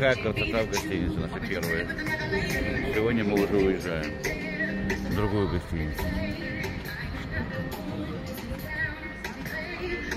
Большая красота в гостинице, наша первая. Сегодня мы уже уезжаем в другую гостиницу.